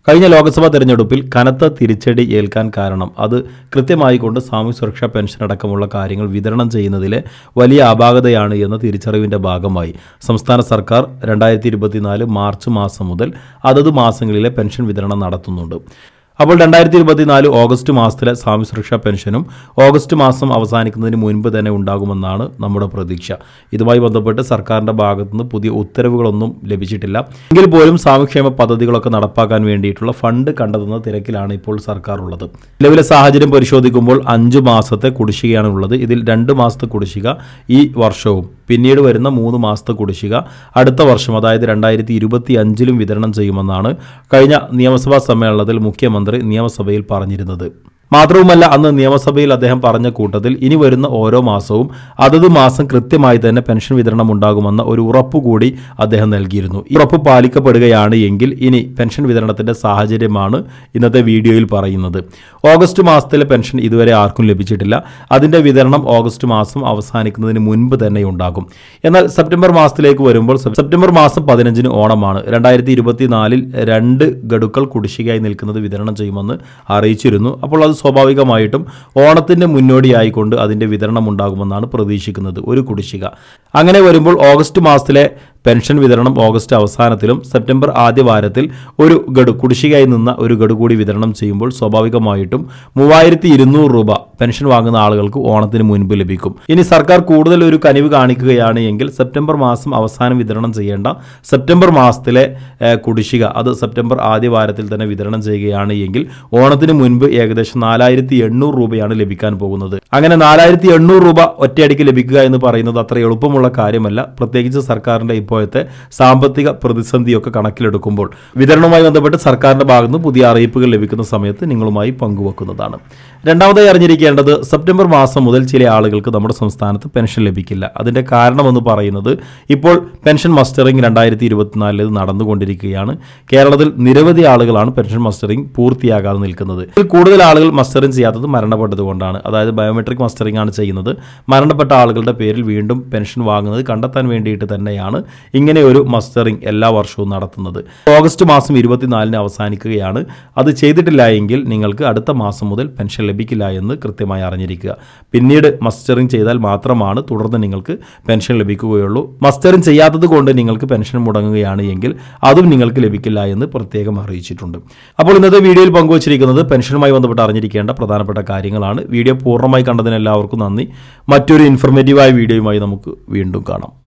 കഴിഞ്ഞ ലോക്സഭാ തെരഞ്ഞെടുപ്പിൽ കനത്ത തിരിച്ചടി ഏൽക്കാൻ കാരണം അത് കൃത്യമായിക്കൊണ്ട് സാമൂഹ്യ സുരക്ഷാ പെൻഷൻ അടക്കമുള്ള കാര്യങ്ങൾ വിതരണം ചെയ്യുന്നതിലെ വലിയ അപാകതയാണ് എന്ന തിരിച്ചറിവിന്റെ ഭാഗമായി സംസ്ഥാന സർക്കാർ 2024 മാർച്ച് മാസം മുതൽ അതത് മാസങ്ങളിലെ പെൻഷൻ വിതരണം നടത്തുന്നുണ്ട്. അപ്പോൾ 2024 ഓഗസ്റ്റ് മാസത്തിലെ സാമൂഹ്യ സുരക്ഷാ പെൻഷനും ഓഗസ്റ്റ് മാസം അവസാനിക്കുന്നതിന് മുൻപ് തന്നെ ഉണ്ടാകുമെന്നാണ് നമ്മുടെ പ്രതീക്ഷ. ഇതുമായി ബന്ധപ്പെട്ട് സർക്കാരിൻ്റെ ഭാഗത്തുനിന്ന് പുതിയ ഉത്തരവുകളൊന്നും ലഭിച്ചിട്ടില്ല. എങ്കിൽ പോലും സാമൂഹ്യക്ഷേമ പദ്ധതികളൊക്കെ നടപ്പാക്കാൻ വേണ്ടിയിട്ടുള്ള ഫണ്ട് കണ്ടെത്തുന്ന തിരക്കിലാണ് ഇപ്പോൾ സർക്കാർ ഉള്ളത്. നിലവിലെ സാഹചര്യം പരിശോധിക്കുമ്പോൾ 5 മാസത്തെ കുടിശ്ശികയാണ് ഉള്ളത്. ഇതിൽ 2 മാസത്തെ കുടിശ്ശിക ഈ വർഷവും പിന്നീട് വരുന്ന 3 മാസത്തെ കുടിശ്ശിക അടുത്ത വർഷം, അതായത് 2025 വിതരണം ചെയ്യുമെന്നാണ് കഴിഞ്ഞ നിയമസഭാ സമ്മേളനത്തിൽ മുഖ്യമന്ത്രി നിയമസഭയിൽ പറഞ്ഞിരുന്നത്. മാത്രവുമല്ല, അന്ന് നിയമസഭയിൽ അദ്ദേഹം പറഞ്ഞ കൂട്ടത്തിൽ ഇനി വരുന്ന ഓരോ മാസവും അതത് മാസം കൃത്യമായി തന്നെ പെൻഷൻ വിതരണം ഉണ്ടാകുമെന്ന ഒരു ഉറപ്പുകൂടി അദ്ദേഹം നൽകിയിരുന്നു. ഈ ഉറപ്പ് പാലിക്കപ്പെടുകയാണ് എങ്കിൽ ഇനി പെൻഷൻ വിതരണത്തിന്റെ സാഹചര്യമാണ് ഇന്നത്തെ വീഡിയോയിൽ പറയുന്നത്. ഓഗസ്റ്റ് മാസത്തിലെ പെൻഷൻ ഇതുവരെ ആർക്കും ലഭിച്ചിട്ടില്ല. അതിന്റെ വിതരണം ഓഗസ്റ്റ് മാസം അവസാനിക്കുന്നതിന് മുൻപ് തന്നെ ഉണ്ടാകും. എന്നാൽ സെപ്റ്റംബർ മാസത്തിലേക്ക് വരുമ്പോൾ സെപ്റ്റംബർ മാസം 15-ന് ഓണമാണ്. 2024 2 ഗഡുക്കൾ കുടിശ്ശികയായി നിൽക്കുന്നത് വിതരണം ചെയ്യുമെന്ന് അറിയിച്ചിരുന്നു. അപ്പോൾ അത് സ്വാഭാവികമായിട്ടും ഓണത്തിന്റെ മുന്നോടിയായിക്കൊണ്ട് അതിന്റെ വിതരണം ഉണ്ടാകുമെന്നാണ് പ്രതീക്ഷിക്കുന്നത്, ഒരു കുടിശ്ശിക. അങ്ങനെ വരുമ്പോൾ ഓഗസ്റ്റ് മാസത്തിലെ പെൻഷൻ വിതരണം ഓഗസ്റ്റ് അവസാനത്തിലും സെപ്റ്റംബർ ആദ്യ വാരത്തിൽ ഒരു ഗഡു കുടിശ്ശികയായി നിന്ന ഒരു ഗഡു കൂടി വിതരണം ചെയ്യുമ്പോൾ സ്വാഭാവികമായിട്ടും 3200 രൂപ പെൻഷൻ വാങ്ങുന്ന ആളുകൾക്ക് ഓണത്തിന് മുൻപ് ലഭിക്കും. ഇനി സർക്കാർ കൂടുതൽ ഒരു കനിവ് കാണിക്കുകയാണ് എങ്കിൽ സെപ്റ്റംബർ മാസം അവസാനം വിതരണം ചെയ്യേണ്ട സെപ്റ്റംബർ മാസത്തിലെ കുടിശ്ശിക അത് സെപ്റ്റംബർ ആദ്യ വാരത്തിൽ തന്നെ വിതരണം ചെയ്യുകയാണ് എങ്കിൽ ഓണത്തിന് മുൻപ് ഏകദേശം 4800 രൂപയാണ് ലഭിക്കാൻ പോകുന്നത്. അങ്ങനെ 4800 രൂപ ഒറ്റയടിക്ക് ലഭിക്കുക എന്ന് പറയുന്നത് അത്ര എളുപ്പമുള്ള കാര്യമല്ല. പ്രത്യേകിച്ച് സർക്കാരിന്റെ ഇപ്പോഴത്തെ സാമ്പത്തിക പ്രതിസന്ധിയൊക്കെ കണക്കിലെടുക്കുമ്പോൾ വിതരണവുമായി ബന്ധപ്പെട്ട് സർക്കാരിന്റെ ഭാഗത്തുനിന്ന് പുതിയ അറിയിപ്പുകൾ ലഭിക്കുന്ന സമയത്ത് നിങ്ങളുമായി പങ്കുവെക്കുന്നതാണ്. രണ്ടാമതായി അറിഞ്ഞിരിക്കേണ്ടത്, സെപ്റ്റംബർ മാസം മുതൽ ചില ആളുകൾക്ക് നമ്മുടെ സംസ്ഥാനത്ത് പെൻഷൻ ലഭിക്കില്ല. അതിന്റെ കാരണമെന്ന് പറയുന്നത് ഇപ്പോൾ പെൻഷൻ മസ്റ്ററിംഗ് 2024 നടന്നുകൊണ്ടിരിക്കുകയാണ്. കേരളത്തിൽ നിരവധി ആളുകളാണ് പെൻഷൻ മസ്റ്ററിംഗ് പൂർത്തിയാകാതെ നിൽക്കുന്നത്. ഇതിൽ കൂടുതൽ ആളുകൾ മസ്റ്ററിംഗ് ചെയ്യാത്തത് മരണപ്പെട്ടതുകൊണ്ടാണ്. അതായത് ബയോമെട്രിക് മസ്റ്ററിംഗ് ആണ് ചെയ്യുന്നത്. മരണപ്പെട്ട ആളുകളുടെ പേരിൽ വീണ്ടും പെൻഷൻ വാങ്ങുന്നത് കണ്ടെത്താൻ വേണ്ടിയിട്ട് തന്നെയാണ് ഇങ്ങനെ ഒരു മസ്റ്ററിംഗ് എല്ലാ വർഷവും നടത്തുന്നത്. ഓഗസ്റ്റ് മാസം 24-ന് അവസാനിക്കുകയാണ്. അത് ചെയ്തിട്ടില്ല എങ്കിൽ നിങ്ങൾക്ക് അടുത്ത മാസം മുതൽ പെൻഷൻ ലഭിക്കില്ല എന്ന് കൃത്യമായി അറിഞ്ഞിരിക്കുക. പിന്നീട് മസ്റ്ററിംഗ് ചെയ്താൽ മാത്രമാണ് തുടർന്ന് നിങ്ങൾക്ക് പെൻഷൻ ലഭിക്കുകയുള്ളൂ. മസ്റ്ററിംഗ് ചെയ്യാത്തത് കൊണ്ട് നിങ്ങൾക്ക് പെൻഷൻ മുടങ്ങുകയാണ് എങ്കിൽ അതും നിങ്ങൾക്ക് ലഭിക്കില്ല എന്ന് പ്രത്യേകം അറിയിച്ചിട്ടുണ്ട്. അപ്പോൾ ഇന്നത്തെ വീഡിയോയിൽ പങ്കുവച്ചിരിക്കുന്നത് പെൻഷനുമായി ബന്ധപ്പെട്ട് അറിഞ്ഞിരിക്കേണ്ട പ്രധാനപ്പെട്ട കാര്യങ്ങളാണ്. വീഡിയോ പൂർണ്ണമായി കണ്ടതിന് എല്ലാവർക്കും നന്ദി. മറ്റൊരു ഇൻഫർമേറ്റീവായ വീഡിയോയുമായി നമുക്ക് വീണ്ടും കാണാം.